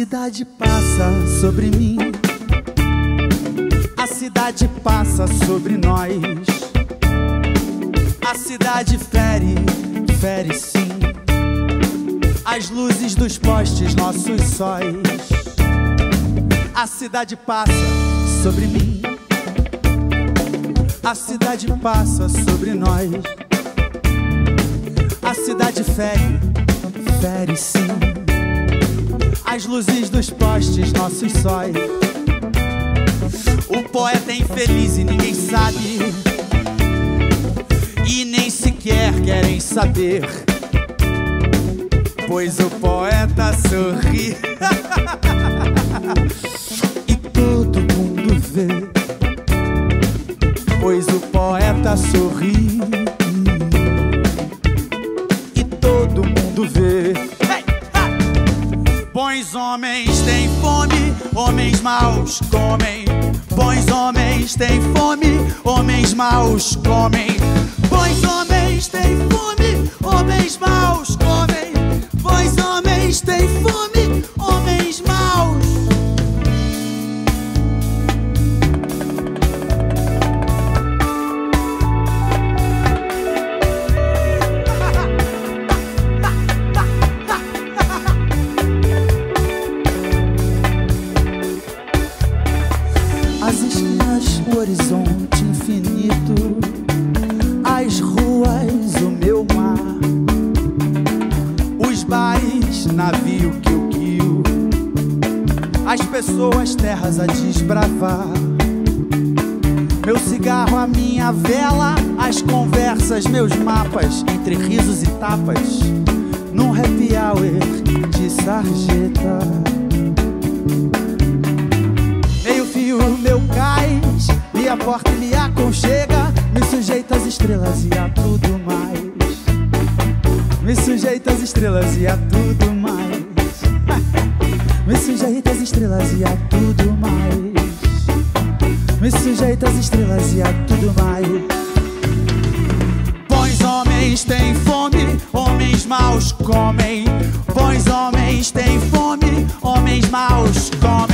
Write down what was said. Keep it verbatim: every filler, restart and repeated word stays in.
cidade passa sobre mim, a cidade passa sobre nós. A cidade fere, fere sim, as luzes dos postes, nossos sóis. A cidade passa sobre mim, a cidade passa sobre nós. A cidade fere, fere sim, as luzes dos postes, nossos sóis. O poeta é infeliz e ninguém sabe, e nem sequer querem saber, pois o poeta sorri e todo mundo vê, pois o poeta sorri e todo mundo vê. Bons homens têm fome, homens maus comem. Bons homens têm fome, homens maus comem. Bons homens têm fome, homens maus comem. Bons homens têm fome, homens maus. As esquinas, o horizonte infinito, as ruas, o meu mar, os bares, navio que eu guio, as pessoas, terras a desbravar, meu cigarro, a minha vela, as conversas, meus mapas, entre risos e tapas, num happy hour de sarjeta. Meu cais, minha porta e me aconchega, me sujeita às estrelas e a tudo mais. Me sujeita às estrelas e a tudo mais. Me sujeita às estrelas e a tudo mais. Me sujeita às estrelas e a tudo mais. Bons homens têm fome, homens maus comem. Bons homens têm fome, homens maus comem.